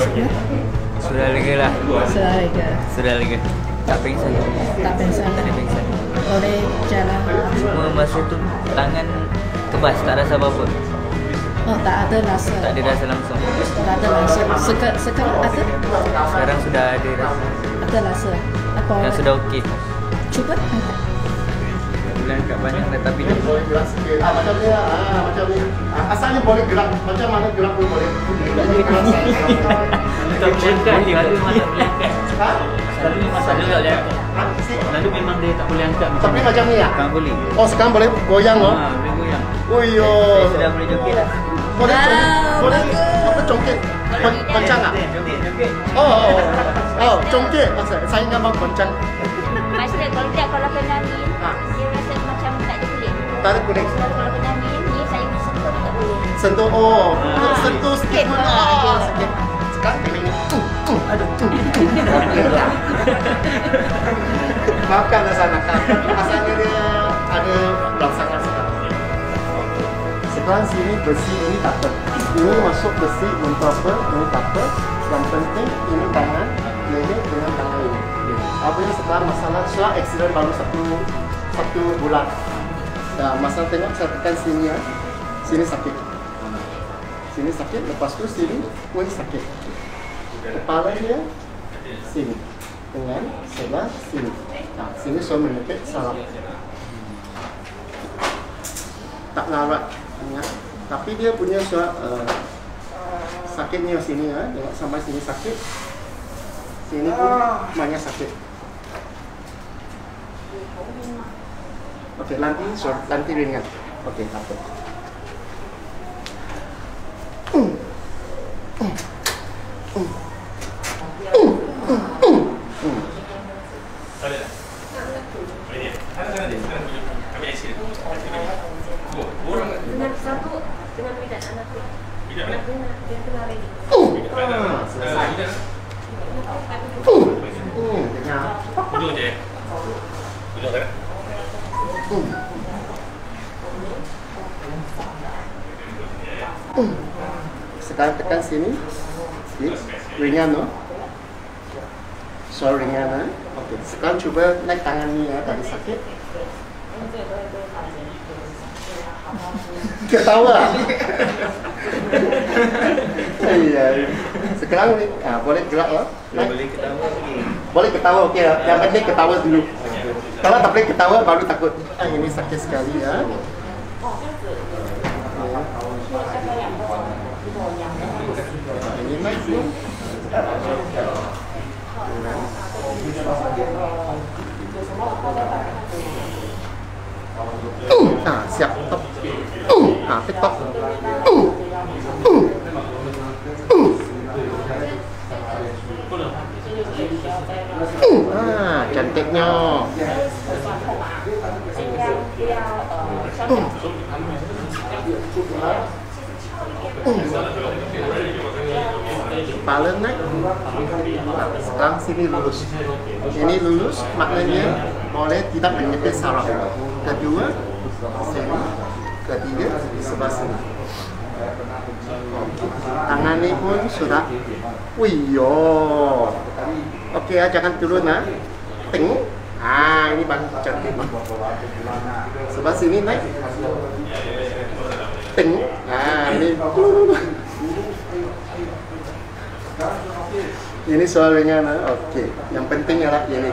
Ya? Sudah lega lah. Sudah lega. Sudah lega. Tak pingsan. Tak pingsan. Tak pingsan. Boleh jalan. Cuma masa tu tangan kebas, tak rasa apa-apa. Oh, tak ada rasa. Tak ada rasa langsung. Tak ada rasa. Sekarang ada? Sekarang sudah ada rasa. Ada rasa. Apa? Yang sudah okey. Cuba angkat. Boleh angkat banyak dah, tapi Boleh gerak sikit. Macam ni lah. Macam ni. Asalnya boleh gerak. Macam mana gerak pun boleh. tak boleh angkat. Lalu memang tak boleh angkat. Ha? Lalu masalah tak boleh angkat. Lalu memang dia tak boleh angkat. Tapi macam ni lah? Sekarang boleh. Oh, sekarang boleh goyang oh? Boleh goyang. Oh, yo. Saya sudah boleh joget dah. Boleh Wow, boleh bagus. apa congkit? Goncang ah? Joget. Oh, congkit. Saya ingat bang goncang. Maksudnya kalau kena angin, Ha. dia rasa macam tak ada kulit. Tak ada kuning. Kalau kena angin, ni saya sentuh tak boleh. Sentuh, oh. Sentuh sikit pun. Sakit. Sekarang kena ni. Aduh. Maafkan lah sana. Asalnya dia ada rangsangan sekarang. Sekarang sini besi ini tak apa. Ini masuk besi untuk apa? Ini tak apa. Yang penting ini tangan, ini dengan tangan ini. Apa yang sekarang masalah setelah aksiden baru satu bulan. Nah, masalah tengok saya tekan sini ya. Sini sakit. Sini sakit, lepas tu sini pun sakit. Kepala dia sini dengan sebelah sini. Nah, sini so menepek saraf. Tak larat. Ya. Tapi dia punya sakitnya sini ya. Tengok sampai sini sakit. Sini pun banyak sakit. Okey, nanti ringan. Okey, tak apa. Dengan satu, dengan bidan anak tu. Dia kena ready. Selesai. Hujung je. Hujung tak? Sekarang tekan sini. Ringan no? So ringan ha? Okey, sekarang cuba naik tangan ni ya, tadi sakit. Ketawa. Iya. Sekarang ni boleh gerak ya? Boleh ketawa lagi. Boleh ketawa okey ya. Yang penting ketawa dulu. Kalau tak boleh ketawa baru takut. Ini sakit sekali ya. Ini naik ni. Siap top. TikTok. Cantiknya. Kepala naik. Sekarang sini lurus. Ini lurus maknanya boleh tidak menyepit saraf. Kedua, sini. Ketiga, di sebelah sini. Tangan ni pun sudah. Wiyo. Okey ya, jangan turun ha. Tengok. Ini bagus cantik. Sebelah sini naik. Tengok. Ini. Ini soal ringan ha. Okey. Yang penting ialah ini.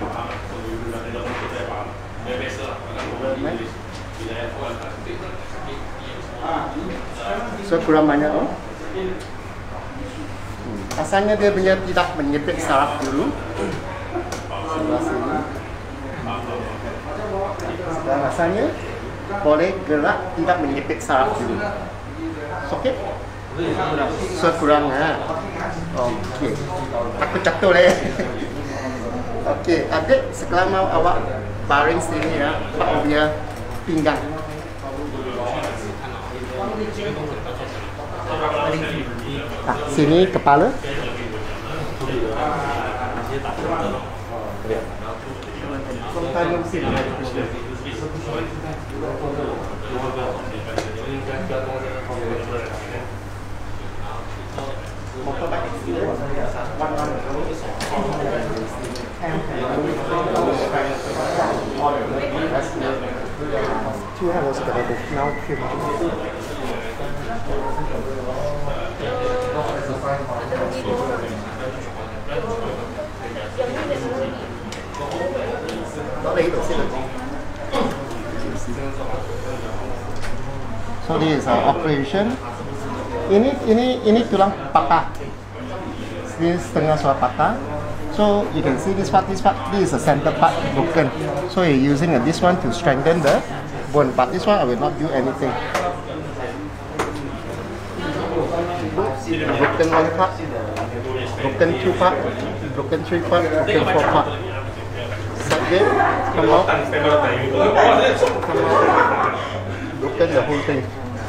So kurang banyak oh. Asalnya dia punya tidak menyepit saraf dulu. Sebelah sini. Sekarang asalnya boleh gerak tidak menyepit saraf dulu. Okey? So kurang ha. Okey. Takut jatuh leh. Okey, adik sekarang mau awak baring sini ya, Pak dia pinggang. Sini kepala. Tangan sini. motorbike experience. One. Two hours dah ada now film. Tak lagi tak sila. So this is our operation. Ini tulang patah. Ini setengah suara patah. So you can see this part. This is the center part broken. So you're using this one to strengthen the bone. But this one I will not do anything. Broken one part, broken two part, broken three part, broken four part. Again, come out. Broken the whole thing.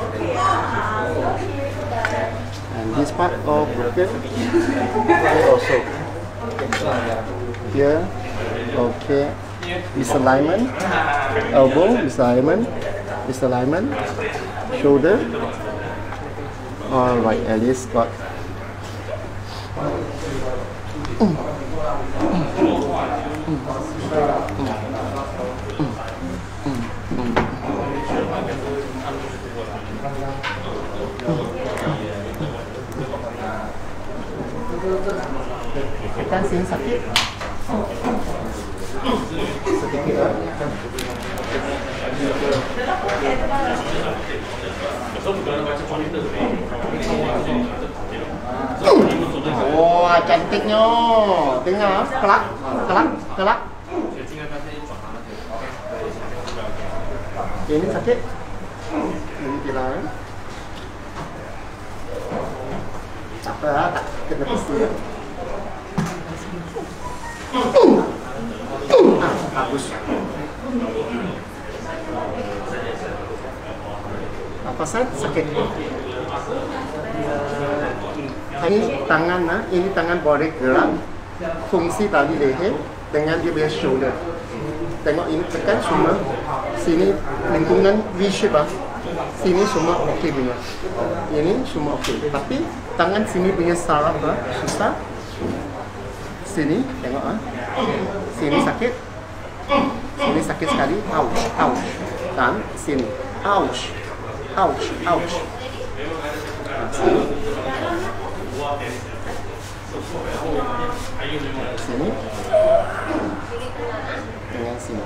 And this part all broken. Here also. Here, okay. Misalignment. Elbow, misalignment. Misalignment. Shoulder. Alright, at least got. Kan sini sakit. Sedikit lah. Wah, cantiknya. Dengar, kelak, kelak, kelak. Ini sakit. Ini hilang. Tak apa, tak kena pasti. Bagus. Apa sakit? Ini tangan, ini tangan boleh gerak. Fungsi tadi leher dengan dia punya shoulder. Tengok ini tekan semua. Sini lingkungan V-shape lah. Sini semua okey punya. Ini semua okey. Tapi tangan sini punya saraf lah susah. Sini tengok ah. Sini sakit. Sini sakit sekali. Ouch, ouch. Dan sini. Ouch. Ouch, ouch. Sini. Sini. Dengan sini.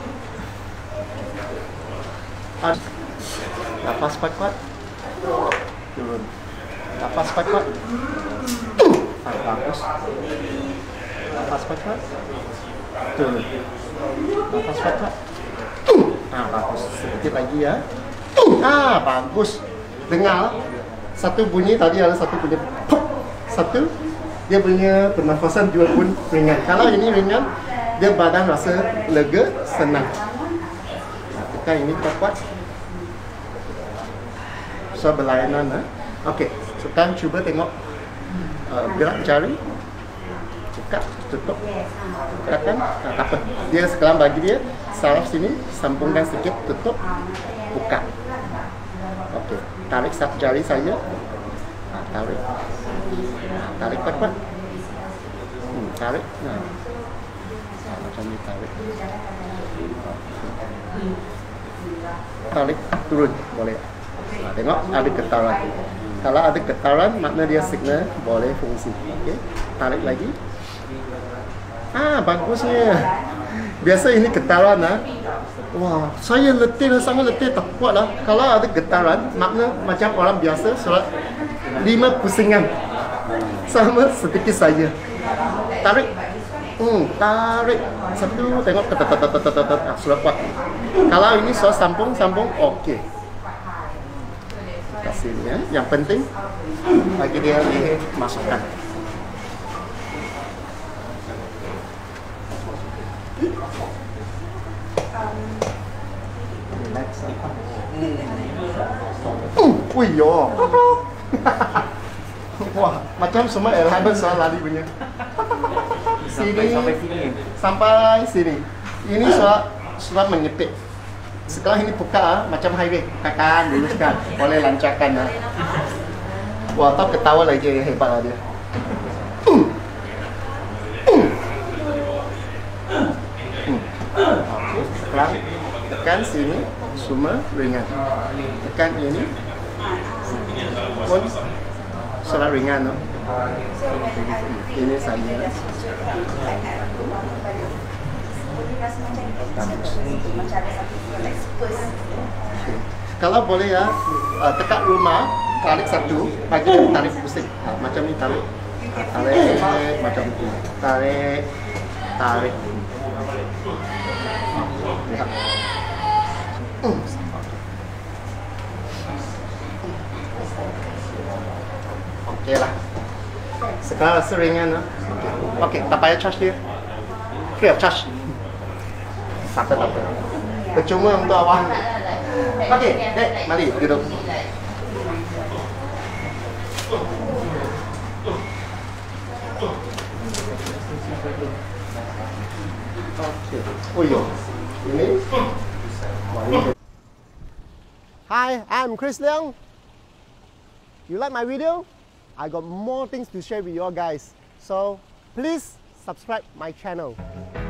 Nafas kuat-kuat. Turun. Nafas kuat-kuat. Bagus. Nafas kuat-kuat. Turun. Nafas kuat-kuat. Bagus. Sedikit lagi ya. Bagus. Dengar. Satu bunyi tadi ada satu bunyi pop. Satu dia punya pernafasan juga pun ringan. Kalau ini ringan, dia badan rasa lega, senang. Tekan ini kuat-kuat. So berlainan. Okey. Sekarang cuba tengok gerak jari. Buka, tutup. Bukakan. Tak apa. Dia sekarang bagi dia saraf sini, sambungkan sikit, tutup, buka. Okey. Tarik satu jari saja. Tarik. Tarik kuat-kuat. Tarik. Macam ni tarik. Tarik turun boleh. Tengok ada getaran. Kalau ada getaran, makna dia signal boleh fungsi. Okey. Tarik lagi. Bagusnya. Biasa ini getaran Wah, saya letih, sangat letih, tak kuat lah. Kalau ada getaran, makna macam orang biasa solat 5 pusingan. Sama sedikit saja. Tarik. Tarik. Satu, tengok sudah kuat. Kalau ini soal sambung, okey. Kasih ya. Yang penting bagi dia masukkan. Wih yo. Wah, macam semua elemen soal lari punya. Sini sampai sini. Ini soal menyepit. Setelah ini buka macam highway, tekan, luruskan, boleh lancarkan Wah, tau ketawa lagi yang hebat lah dia. Okey, sekarang tekan sini semua ringan. Tekan ini pun suara ringan, no? Ini saya. Kalau boleh ya, tekan rumah, tarik satu, bagi dia tarik pusing. Macam ni tarik. Tarik, macam ni. Tarik, tarik. Lihat. Okey lah. Sekarang rasa ringan, no? Okey, tak payah charge dia. Free of charge. Tak apa. Percuma untuk awak. Okey, dek, mari duduk. Okey. Oh yo. Ini. Hi, I'm Chris Leong. You like my video? I got more things to share with you guys. So please subscribe my channel.